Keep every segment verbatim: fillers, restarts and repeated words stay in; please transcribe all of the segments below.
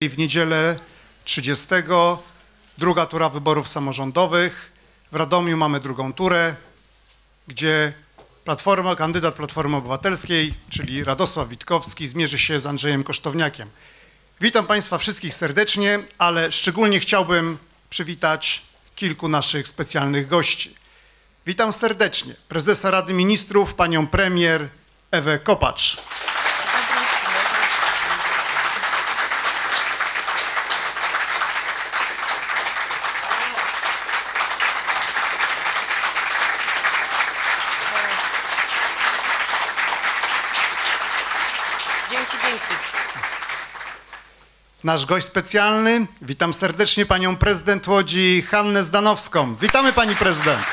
W niedzielę trzydziestego druga tura wyborów samorządowych. W Radomiu mamy drugą turę, gdzie Platforma, kandydat Platformy Obywatelskiej, czyli Radosław Witkowski, zmierzy się z Andrzejem Kosztowniakiem. Witam Państwa wszystkich serdecznie, ale szczególnie chciałbym przywitać kilku naszych specjalnych gości. Witam serdecznie prezesa Rady Ministrów, panią premier Ewę Kopacz. Dzięki, dzięki. Nasz gość specjalny, witam serdecznie panią prezydent Łodzi Hannę Zdanowską. Witamy pani prezydent.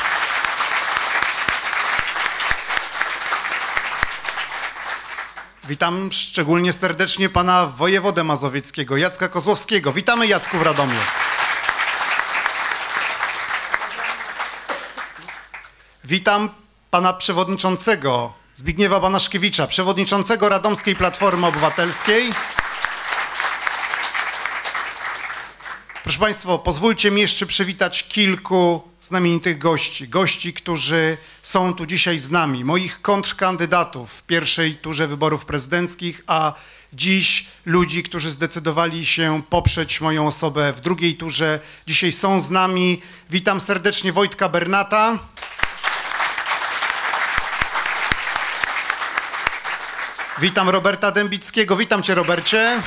Witam szczególnie serdecznie pana wojewodę mazowieckiego, Jacka Kozłowskiego. Witamy Jacku w Radomiu. Witam pana przewodniczącego Zbigniewa Banaszkiewicza, przewodniczącego Radomskiej Platformy Obywatelskiej. Proszę Państwa, pozwólcie mi jeszcze przywitać kilku znamienitych gości. Gości, którzy są tu dzisiaj z nami, moich kontrkandydatów w pierwszej turze wyborów prezydenckich, a dziś ludzi, którzy zdecydowali się poprzeć moją osobę w drugiej turze. Dzisiaj są z nami. Witam serdecznie Wojtka Bernata. Witam Roberta Dębickiego. Witam cię, Robercie.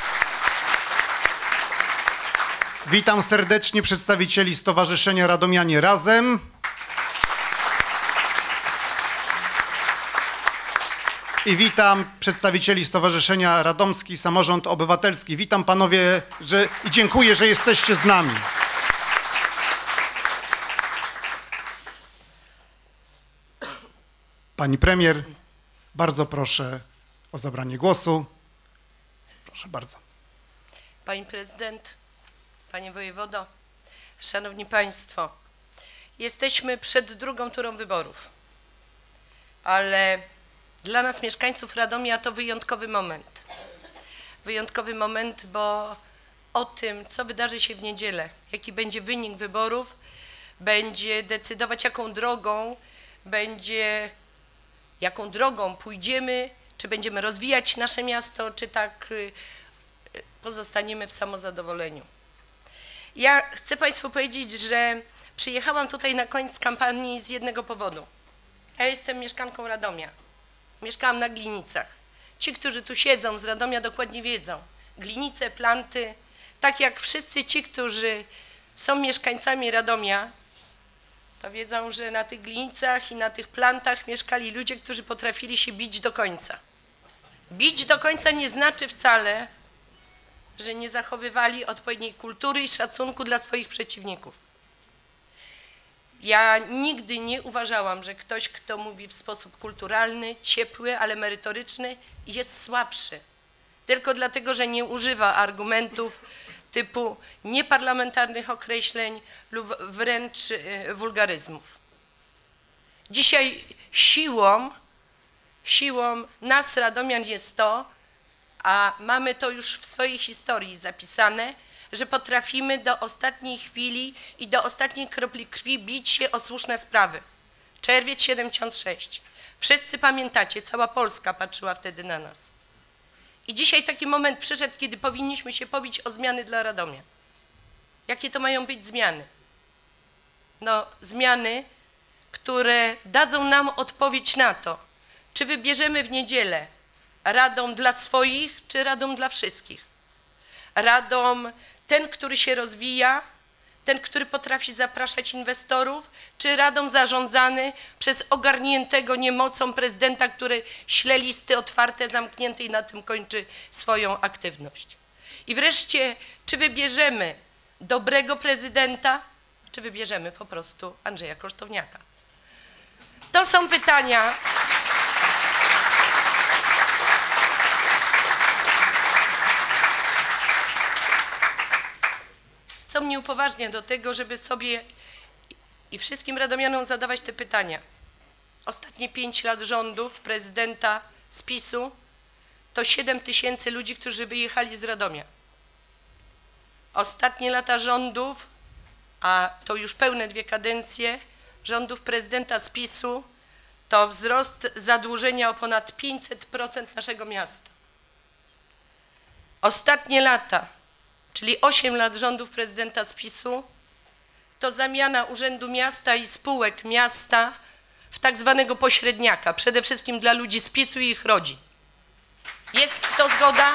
Witam serdecznie przedstawicieli Stowarzyszenia Radomianie Razem. I witam przedstawicieli Stowarzyszenia Radomski Samorząd Obywatelski. Witam panowie że, i dziękuję, że jesteście z nami. Pani premier, bardzo proszę o zabranie głosu. Proszę bardzo. Pani prezydent, panie wojewodo, szanowni państwo, jesteśmy przed drugą turą wyborów, ale dla nas, mieszkańców Radomia, to wyjątkowy moment. Wyjątkowy moment, bo o tym, co wydarzy się w niedzielę, jaki będzie wynik wyborów, będzie decydować, jaką drogą będzie, jaką drogą pójdziemy, czy będziemy rozwijać nasze miasto, czy tak pozostaniemy w samozadowoleniu. Ja chcę Państwu powiedzieć, że przyjechałam tutaj na koniec kampanii z jednego powodu. Ja jestem mieszkanką Radomia. Mieszkałam na Glinicach. Ci, którzy tu siedzą z Radomia, dokładnie wiedzą. Glinice, Planty, tak jak wszyscy ci, którzy są mieszkańcami Radomia, to wiedzą, że na tych Glinicach i na tych Plantach mieszkali ludzie, którzy potrafili się bić do końca. Bić do końca nie znaczy wcale, że nie zachowywali odpowiedniej kultury i szacunku dla swoich przeciwników. Ja nigdy nie uważałam, że ktoś, kto mówi w sposób kulturalny, ciepły, ale merytoryczny, jest słabszy. Tylko dlatego, że nie używa argumentów typu nieparlamentarnych określeń lub wręcz wulgaryzmów. Dzisiaj siłą, siłą nas, radomian, jest to, a mamy to już w swojej historii zapisane, że potrafimy do ostatniej chwili i do ostatniej kropli krwi bić się o słuszne sprawy. Czerwiec siedemdziesiąt sześć. Wszyscy pamiętacie, cała Polska patrzyła wtedy na nas. I dzisiaj taki moment przyszedł, kiedy powinniśmy się pobić o zmiany dla Radomia. Jakie to mają być zmiany? No, zmiany, które dadzą nam odpowiedź na to, czy wybierzemy w niedzielę Radom dla swoich, czy Radom dla wszystkich. Radom ten, który się rozwija, ten, który potrafi zapraszać inwestorów, czy Radom zarządzany przez ogarniętego niemocą prezydenta, który śle listy otwarte, zamknięte i na tym kończy swoją aktywność. I wreszcie, czy wybierzemy dobrego prezydenta, czy wybierzemy po prostu Andrzeja Kosztowniaka. To są pytania, co mnie upoważnia do tego, żeby sobie i wszystkim radomianom zadawać te pytania. Ostatnie pięć lat rządów prezydenta z PiSu to siedem tysięcy ludzi, którzy wyjechali z Radomia. ostatnie lata rządów, a to już pełne dwie kadencje, rządów prezydenta z PiSu, to wzrost zadłużenia o ponad pięćset procent naszego miasta. Ostatnie lata, czyli osiem lat rządów prezydenta z PiSu, to zamiana Urzędu Miasta i spółek miasta w tak zwanego pośredniaka, przede wszystkim dla ludzi z PiSu i ich rodzin. Jest to zgoda?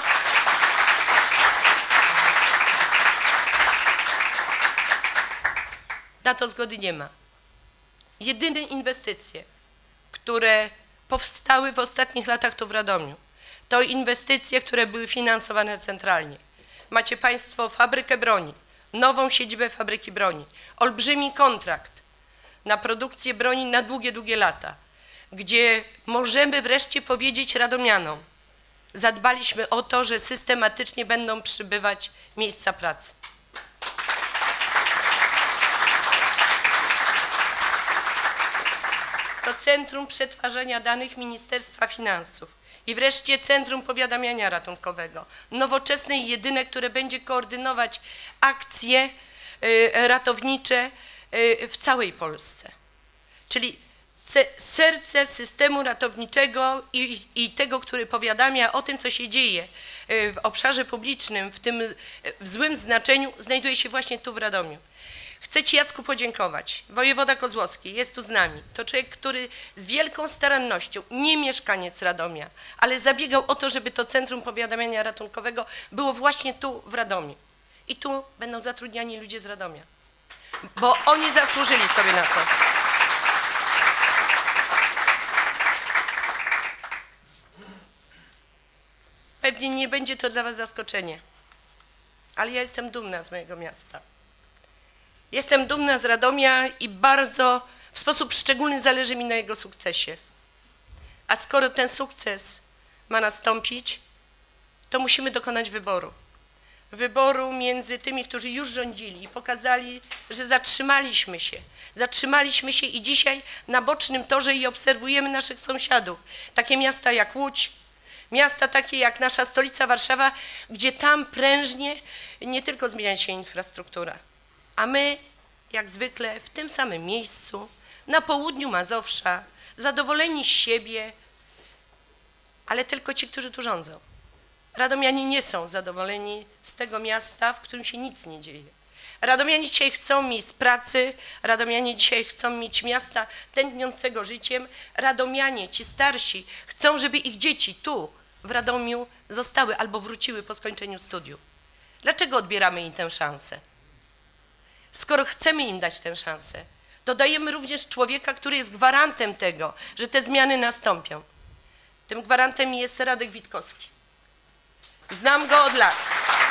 Na to zgody nie ma. Jedyne inwestycje, które powstały w ostatnich latach tu w Radomiu, to inwestycje, które były finansowane centralnie. Macie Państwo fabrykę broni, nową siedzibę fabryki broni, olbrzymi kontrakt na produkcję broni na długie, długie lata, gdzie możemy wreszcie powiedzieć radomianom, zadbaliśmy o to, że systematycznie będą przybywać miejsca pracy. To Centrum Przetwarzania Danych Ministerstwa Finansów i wreszcie Centrum Powiadamiania Ratunkowego, nowoczesne i jedyne, które będzie koordynować akcje y, ratownicze y, w całej Polsce. Czyli serce systemu ratowniczego i, i tego, który powiadamia o tym, co się dzieje w obszarze publicznym, w tym w złym znaczeniu, znajduje się właśnie tu w Radomiu. Chcę Ci, Jacku, podziękować. Wojewoda Kozłowski jest tu z nami. To człowiek, który z wielką starannością, nie mieszkaniec Radomia, ale zabiegał o to, żeby to Centrum Powiadamiania Ratunkowego było właśnie tu w Radomiu. I tu będą zatrudniani ludzie z Radomia, bo oni zasłużyli sobie na to. Pewnie nie będzie to dla Was zaskoczenie, ale ja jestem dumna z mojego miasta. Jestem dumna z Radomia i bardzo, w sposób szczególny zależy mi na jego sukcesie. A skoro ten sukces ma nastąpić, to musimy dokonać wyboru. Wyboru między tymi, którzy już rządzili i pokazali, że zatrzymaliśmy się. Zatrzymaliśmy się i dzisiaj na bocznym torze i obserwujemy naszych sąsiadów. Takie miasta jak Łódź, miasta takie jak nasza stolica Warszawa, gdzie tam prężnie nie tylko zmienia się infrastruktura, a my, jak zwykle, w tym samym miejscu, na południu Mazowsza, zadowoleni z siebie, ale tylko ci, którzy tu rządzą. Radomianie nie są zadowoleni z tego miasta, w którym się nic nie dzieje. Radomianie dzisiaj chcą miejsc pracy, Radomianie dzisiaj chcą mieć miasta tętniącego życiem. Radomianie, ci starsi, chcą, żeby ich dzieci tu, w Radomiu, zostały albo wróciły po skończeniu studiów. Dlaczego odbieramy im tę szansę? Skoro chcemy im dać tę szansę, to dajemy również człowieka, który jest gwarantem tego, że te zmiany nastąpią. Tym gwarantem jest Radek Witkowski. Znam go od lat.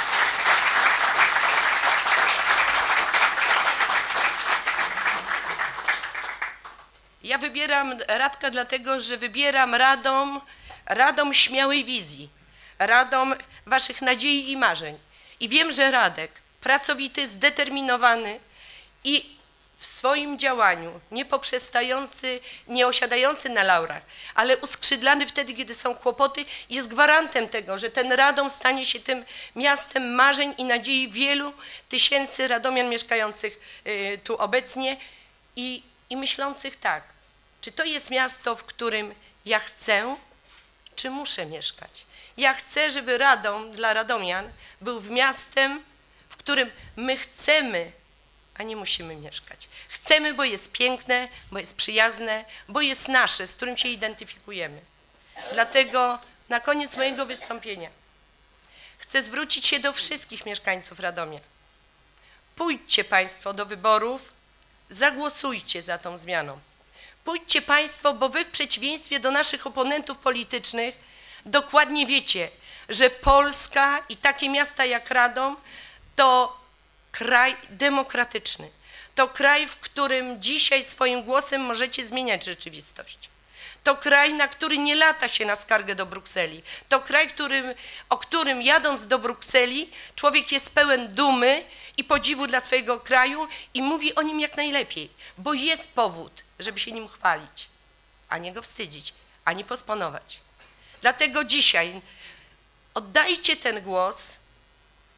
Ja wybieram Radka dlatego, że wybieram Radom, Radom śmiałej wizji, Radom waszych nadziei i marzeń. I wiem, że Radek, pracowity, zdeterminowany i w swoim działaniu, nie poprzestający, nie osiadający na laurach, ale uskrzydlany wtedy, kiedy są kłopoty, jest gwarantem tego, że ten Radom stanie się tym miastem marzeń i nadziei wielu tysięcy radomian mieszkających y, tu obecnie i, i myślących tak, czy to jest miasto, w którym ja chcę, czy muszę mieszkać. Ja chcę, żeby Radom dla radomian był miastem, w którym my chcemy, a nie musimy mieszkać. Chcemy, bo jest piękne, bo jest przyjazne, bo jest nasze, z którym się identyfikujemy. Dlatego na koniec mojego wystąpienia chcę zwrócić się do wszystkich mieszkańców Radomia. Pójdźcie Państwo do wyborów, zagłosujcie za tą zmianą. Pójdźcie Państwo, bo Wy w przeciwieństwie do naszych oponentów politycznych dokładnie wiecie, że Polska i takie miasta jak Radom to kraj demokratyczny. To kraj, w którym dzisiaj swoim głosem możecie zmieniać rzeczywistość. To kraj, na który nie lata się na skargę do Brukseli. To kraj, którym, o którym jadąc do Brukseli człowiek jest pełen dumy i podziwu dla swojego kraju i mówi o nim jak najlepiej, bo jest powód, żeby się nim chwalić, a nie go wstydzić, ani posponować. Dlatego dzisiaj oddajcie ten głos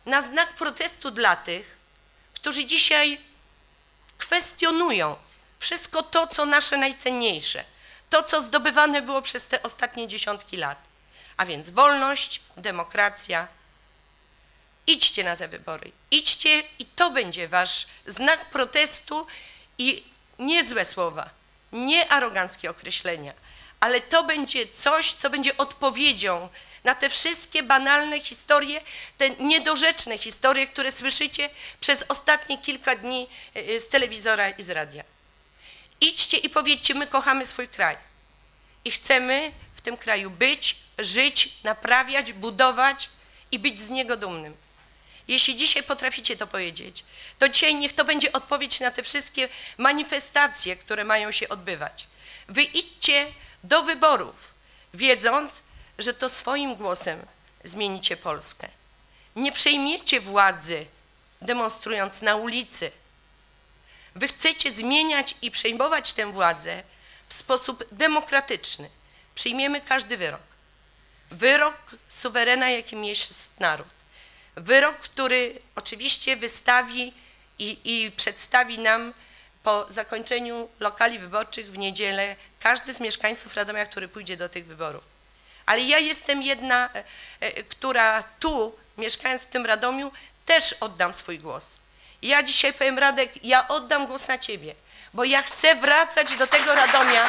na znak protestu dla tych, którzy dzisiaj kwestionują wszystko to, co nasze najcenniejsze, to, co zdobywane było przez te ostatnie dziesiątki lat, a więc wolność, demokracja. Idźcie na te wybory, idźcie i to będzie wasz znak protestu i nie złe słowa, nie aroganckie określenia, ale to będzie coś, co będzie odpowiedzią na te wszystkie banalne historie, te niedorzeczne historie, które słyszycie przez ostatnie kilka dni z telewizora i z radia. Idźcie i powiedzcie, my kochamy swój kraj i chcemy w tym kraju być, żyć, naprawiać, budować i być z niego dumnym. Jeśli dzisiaj potraficie to powiedzieć, to dzisiaj niech to będzie odpowiedź na te wszystkie manifestacje, które mają się odbywać. Wy idźcie do wyborów, wiedząc, że to swoim głosem zmienicie Polskę. Nie przejmiecie władzy, demonstrując na ulicy. Wy chcecie zmieniać i przejmować tę władzę w sposób demokratyczny. Przyjmiemy każdy wyrok. Wyrok suwerena, jakim jest naród. Wyrok, który oczywiście wystawi i, i przedstawi nam po zakończeniu lokali wyborczych w niedzielę każdy z mieszkańców Radomia, który pójdzie do tych wyborów. Ale ja jestem jedna, która tu, mieszkając w tym Radomiu, też oddam swój głos. Ja dzisiaj powiem, Radek, ja oddam głos na ciebie, bo ja chcę wracać do tego Radomia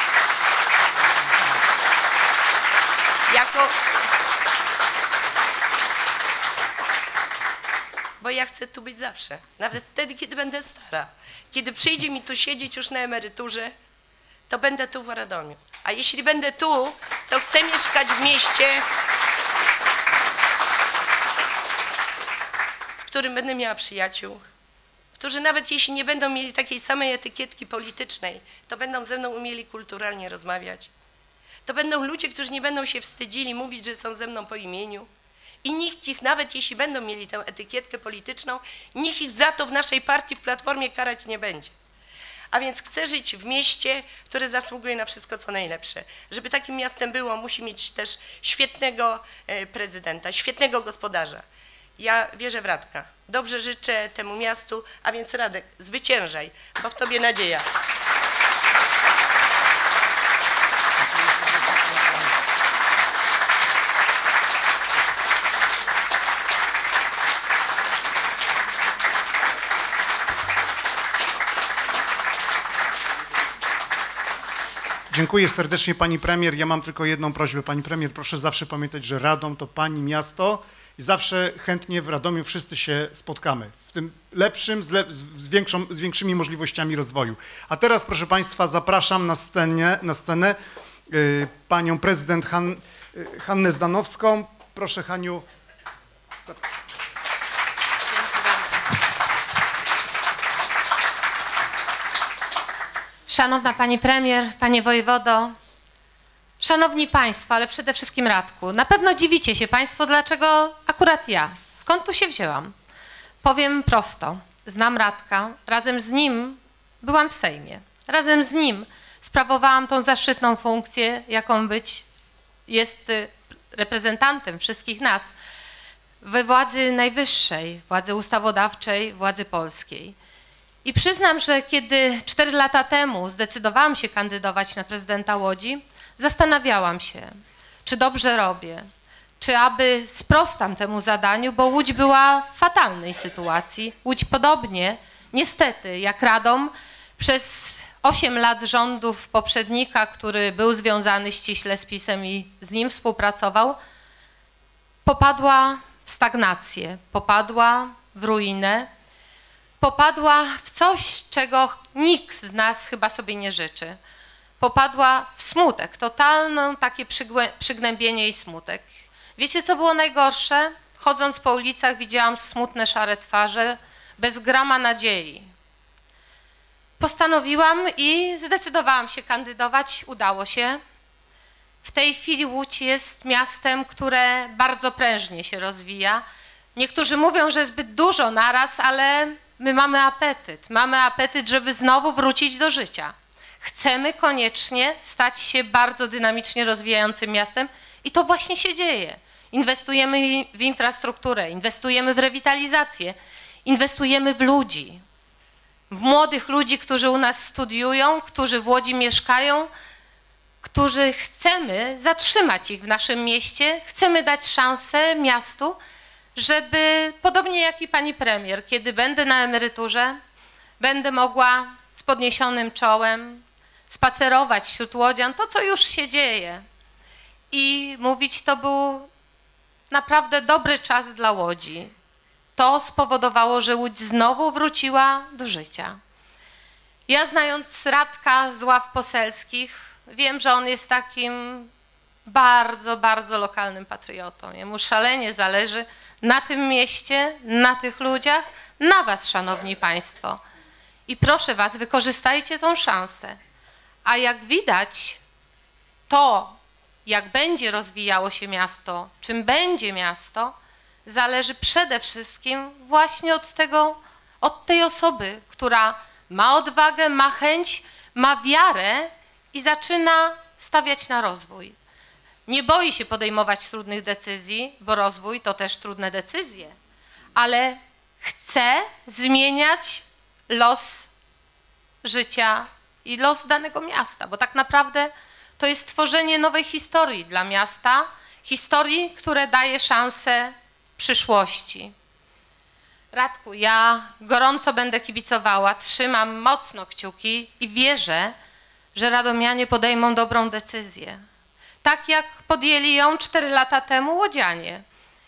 jako... Bo ja chcę tu być zawsze, nawet wtedy, kiedy będę stara. Kiedy przyjdzie mi tu siedzieć już na emeryturze, to będę tu w Radomiu. A jeśli będę tu, to chcę mieszkać w mieście, w którym będę miała przyjaciół, którzy nawet jeśli nie będą mieli takiej samej etykietki politycznej, to będą ze mną umieli kulturalnie rozmawiać. To będą ludzie, którzy nie będą się wstydzili mówić, że są ze mną po imieniu. I nikt ich, nawet jeśli będą mieli tę etykietkę polityczną, nikt ich za to w naszej partii, w Platformie karać nie będzie. A więc chcę żyć w mieście, które zasługuje na wszystko, co najlepsze. Żeby takim miastem było, musi mieć też świetnego prezydenta, świetnego gospodarza. Ja wierzę w Radka. Dobrze życzę temu miastu, a więc Radek, zwyciężaj, bo w tobie nadzieja. Dziękuję serdecznie pani premier. Ja mam tylko jedną prośbę. Pani premier, proszę zawsze pamiętać, że Radom to pani miasto i zawsze chętnie w Radomiu wszyscy się spotkamy. W tym lepszym, z, lep z, większą, z większymi możliwościami rozwoju. A teraz, proszę państwa, zapraszam na scenę, na scenę yy, panią prezydent Han, yy, Hannę Zdanowską. Proszę, Haniu. Szanowna Pani Premier, Panie Wojewodo, Szanowni Państwo, ale przede wszystkim Radku, na pewno dziwicie się Państwo, dlaczego akurat ja, skąd tu się wzięłam. Powiem prosto, znam Radka, razem z nim byłam w Sejmie, razem z nim sprawowałam tą zaszczytną funkcję, jaką być jest reprezentantem wszystkich nas we władzy najwyższej, władzy ustawodawczej, władzy polskiej. I przyznam, że kiedy cztery lata temu zdecydowałam się kandydować na prezydenta Łodzi, zastanawiałam się, czy dobrze robię, czy aby sprostam temu zadaniu, bo Łódź była w fatalnej sytuacji. Łódź podobnie, niestety, jak Radom, przez osiem lat rządów poprzednika, który był związany ściśle z PiS-em i z nim współpracował, popadła w stagnację, popadła w ruinę, popadła w coś, czego nikt z nas chyba sobie nie życzy. Popadła w smutek, totalne takie przygnębienie i smutek. Wiecie, co było najgorsze? Chodząc po ulicach widziałam smutne, szare twarze, bez grama nadziei. Postanowiłam i zdecydowałam się kandydować, udało się. W tej chwili Łódź jest miastem, które bardzo prężnie się rozwija. Niektórzy mówią, że zbyt dużo naraz, ale my mamy apetyt. Mamy apetyt, żeby znowu wrócić do życia. Chcemy koniecznie stać się bardzo dynamicznie rozwijającym miastem i to właśnie się dzieje. Inwestujemy w infrastrukturę, inwestujemy w rewitalizację, inwestujemy w ludzi, w młodych ludzi, którzy u nas studiują, którzy w Łodzi mieszkają, którzy chcemy zatrzymać ich w naszym mieście, chcemy dać szansę miastu, żeby podobnie jak i pani premier, kiedy będę na emeryturze, będę mogła z podniesionym czołem spacerować wśród łodzian, to co już się dzieje, i mówić, to był naprawdę dobry czas dla Łodzi. To spowodowało, że Łódź znowu wróciła do życia. Ja, znając Radka z ław poselskich, wiem, że on jest takim bardzo, bardzo lokalnym patriotą. Jemu szalenie zależy na tym mieście, na tych ludziach, na was, szanowni państwo. I proszę was, wykorzystajcie tą szansę. A jak widać, to, jak będzie rozwijało się miasto, czym będzie miasto, zależy przede wszystkim właśnie od tego, od tej osoby, która ma odwagę, ma chęć, ma wiarę i zaczyna stawiać na rozwój. Nie boi się podejmować trudnych decyzji, bo rozwój to też trudne decyzje, ale chce zmieniać los życia i los danego miasta, bo tak naprawdę to jest tworzenie nowej historii dla miasta, historii, które daje szansę przyszłości. Radku, ja gorąco będę kibicowała, trzymam mocno kciuki i wierzę, że radomianie podejmą dobrą decyzję. Tak jak podjęli ją cztery lata temu łodzianie.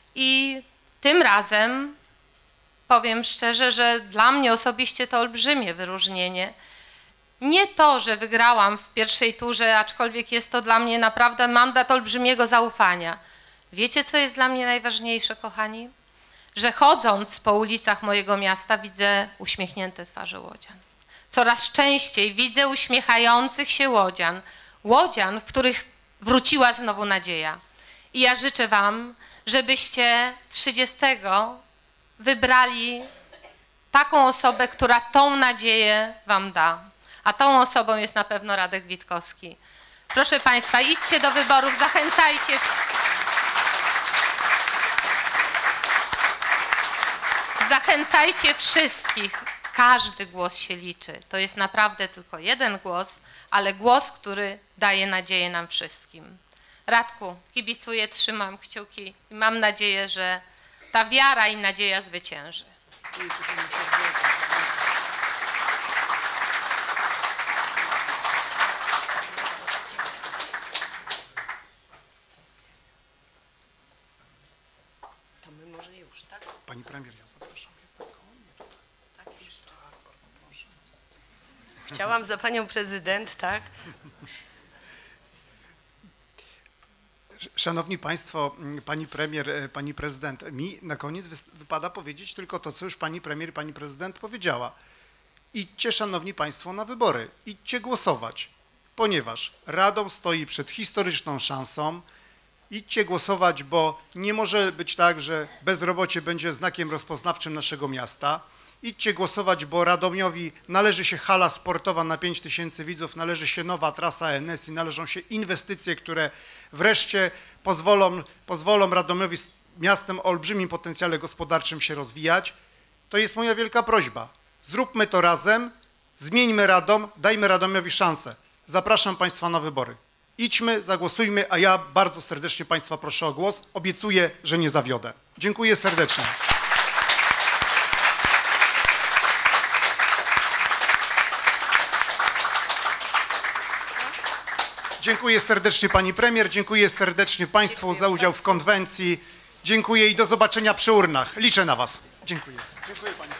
I tym razem powiem szczerze, że dla mnie osobiście to olbrzymie wyróżnienie. Nie to, że wygrałam w pierwszej turze, aczkolwiek jest to dla mnie naprawdę mandat olbrzymiego zaufania. Wiecie, co jest dla mnie najważniejsze, kochani? Że chodząc po ulicach mojego miasta widzę uśmiechnięte twarze łodzian. Coraz częściej widzę uśmiechających się łodzian. Łodzian, w których wróciła znowu nadzieja. I ja życzę wam, żebyście trzydziestego wybrali taką osobę, która tą nadzieję wam da. A tą osobą jest na pewno Radek Witkowski. Proszę państwa, idźcie do wyborów, zachęcajcie. Zachęcajcie wszystkich. Każdy głos się liczy. To jest naprawdę tylko jeden głos, ale głos, który daje nadzieję nam wszystkim. Radku, kibicuję, trzymam kciuki i mam nadzieję, że ta wiara i nadzieja zwycięży. To my może już, tak? Pani premier, ja zapraszam. Tak, jeszcze. Chciałam za panią prezydent, tak? Szanowni państwo, pani premier, pani prezydent, mi na koniec wypada powiedzieć tylko to, co już pani premier, pani prezydent powiedziała. Idźcie, szanowni państwo, na wybory. Idźcie głosować, ponieważ Radom stoi przed historyczną szansą. Idźcie głosować, bo nie może być tak, że bezrobocie będzie znakiem rozpoznawczym naszego miasta. Idźcie głosować, bo Radomiowi należy się hala sportowa na pięć tysięcy widzów, należy się nowa trasa N S i należą się inwestycje, które wreszcie pozwolą, pozwolą Radomiowi z miastem o olbrzymim potencjale gospodarczym się rozwijać. To jest moja wielka prośba. Zróbmy to razem, zmieńmy Radom, dajmy Radomiowi szansę. Zapraszam państwa na wybory. Idźmy, zagłosujmy, a ja bardzo serdecznie państwa proszę o głos. Obiecuję, że nie zawiodę. Dziękuję serdecznie. Dziękuję serdecznie pani premier, dziękuję serdecznie państwu dziękuję za udział w konwencji. Dziękuję i do zobaczenia przy urnach. Liczę na was. Dziękuję. Dziękuję pani.